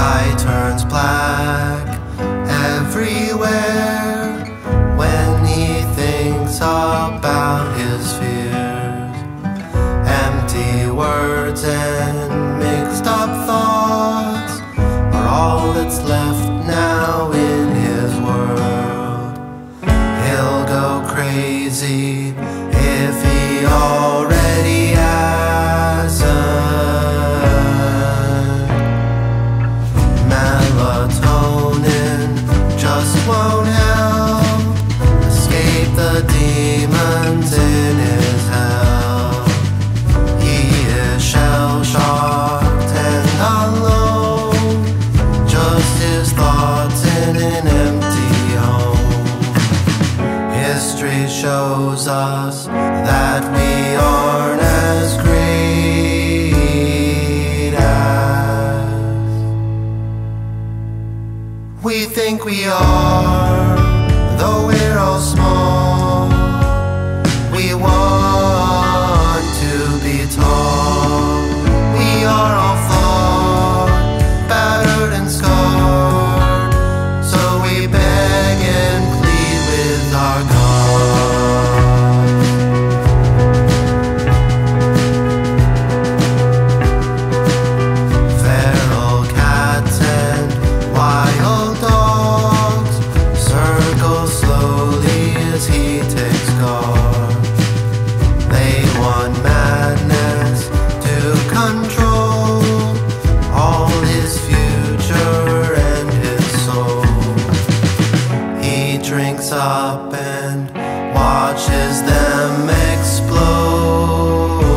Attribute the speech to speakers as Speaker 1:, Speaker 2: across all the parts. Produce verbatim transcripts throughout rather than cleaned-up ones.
Speaker 1: sky turns black everywhere when he thinks about his fears. Empty words and mixed up thoughts are all that's left now in his world. He'll go crazy if he already hasn't. Melatonin just won't help escape the demons in his hell. He is shell-shocked and alone, just his thoughts in an empty home. History shows us that we aren't as great as we think we are, though we're all small. We want to be tall. We are all flawed, battered and scarred, so we beg and plead with our God. Feral cats and wild dogs circle slowly as he takes guard. They want madness to control all his future and his soul. He drinks up and watches them explode.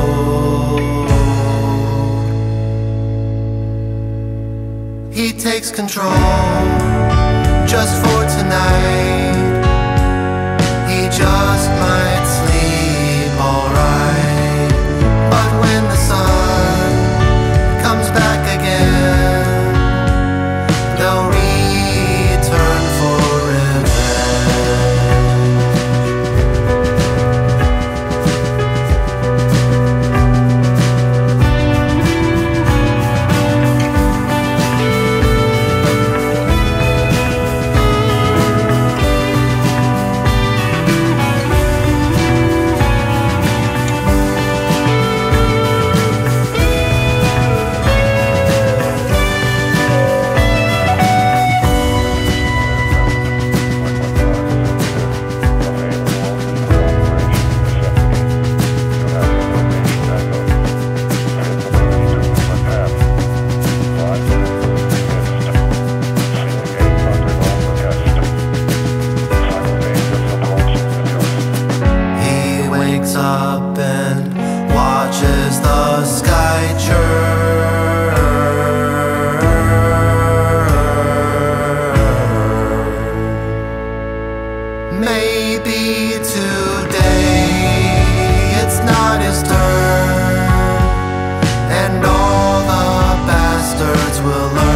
Speaker 1: He takes control just for tonight. He just might sleep alright, but when the sun comes back again, they'll return for up and watches the sky churn. Maybe today it's not his turn, and all the bastards will learn.